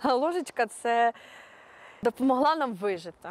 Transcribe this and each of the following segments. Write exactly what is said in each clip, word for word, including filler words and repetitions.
Ложечка – це допомогла нам вижити.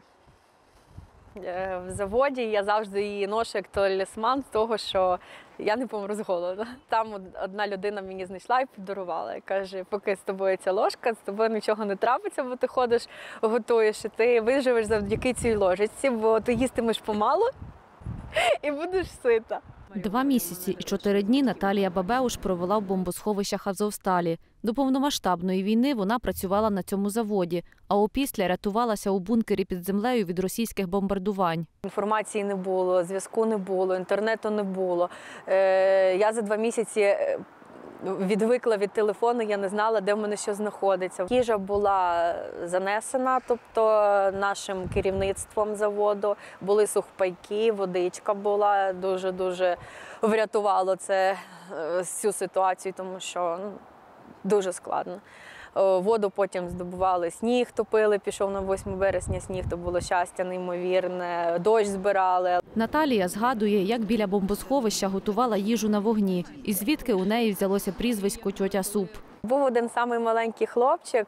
В заводі я завжди її ношу як талісман з того, що я не помру з голоду. Там одна людина мені знайшла і подарувала. І каже, поки з тобою ця ложка, з тобою нічого не трапиться, бо ти ходиш, готуєш, і ти виживеш завдяки цій ложечці, бо ти їстимеш помалу і будеш сита. Два місяці і чотири дні Наталія Бабеуш провела в бомбосховищах Азовсталі. До повномасштабної війни вона працювала на цьому заводі, а опісля рятувалася у бункері під землею від російських бомбардувань. Інформації не було, зв'язку не було, інтернету не було. Я за два місяці відвикла від телефону, я не знала, де в мене що знаходиться. Їжа була занесена, тобто нашим керівництвом заводу. Були сухпайки, водичка була, дуже-дуже врятувало це цю ситуацію, тому що ну, дуже складно. Воду потім здобували, сніг топили, пішов на восьме березня сніг, то було щастя неймовірне, дощ збирали. Наталія згадує, як біля бомбосховища готувала їжу на вогні, і звідки у неї взялося прізвисько «Тьотя Суп». Був один самий маленький хлопчик,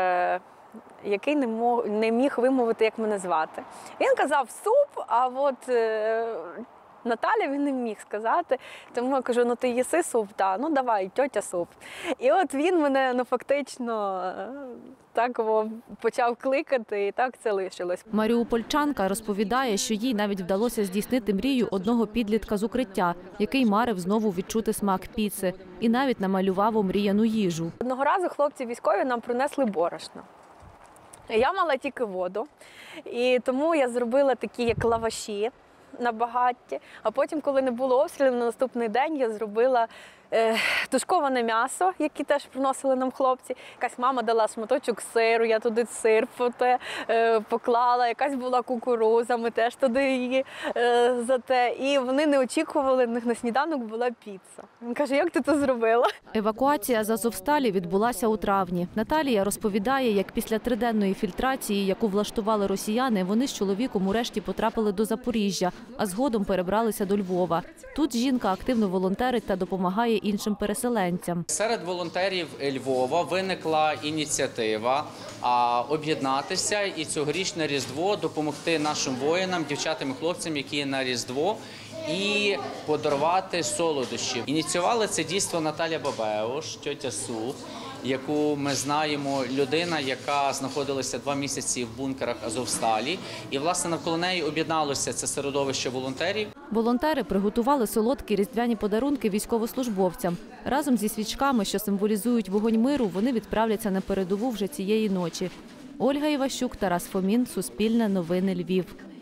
який не мог, не міг вимовити, як мене звати. Він казав «суп», а от Наталя він не міг сказати, тому я кажу, ну ти їси суп, та, ну давай, тьотя суп. І от він мене ну, фактично так почав кликати і так це лишилось. Маріупольчанка розповідає, що їй навіть вдалося здійснити мрію одного підлітка з укриття, який марив знову відчути смак піци і навіть намалював омріяну їжу. Одного разу хлопці військові нам принесли борошно. Я мала тільки воду, і тому я зробила такі як лаваші на багатті. А потім, коли не було обстрілів, на наступний день я зробила е, тушковане м'ясо, яке теж приносили нам хлопці. Якась мама дала шматочок сиру, я туди сир поте, е, поклала. Якась була кукуруза, ми теж туди її е, за те. І вони не очікували, в них на сніданок була піца. Він каже, як ти це зробила? Евакуація з Азовсталі відбулася у травні. Наталія розповідає, як після триденної фільтрації, яку влаштували росіяни, вони з чоловіком урешті потрапили до Запоріжжя, а згодом перебралися до Львова. Тут жінка активно волонтерить та допомагає іншим переселенцям. Серед волонтерів Львова виникла ініціатива об'єднатися і цьогорічне Різдво допомогти нашим воїнам, дівчатам і хлопцям, які на Різдво, і подарувати солодощі. Ініціювали це дійство Наталя Бабеуш, тьотя Суп, яку ми знаємо, людина, яка знаходилася два місяці в бункерах Азовсталі. І, власне, навколо неї об'єдналося це середовище волонтерів. Волонтери приготували солодкі різдвяні подарунки військовослужбовцям. Разом зі свічками, що символізують вогонь миру, вони відправляться на передову вже цієї ночі. Ольга Іващук, Тарас Фомін, Суспільне новини, Львів.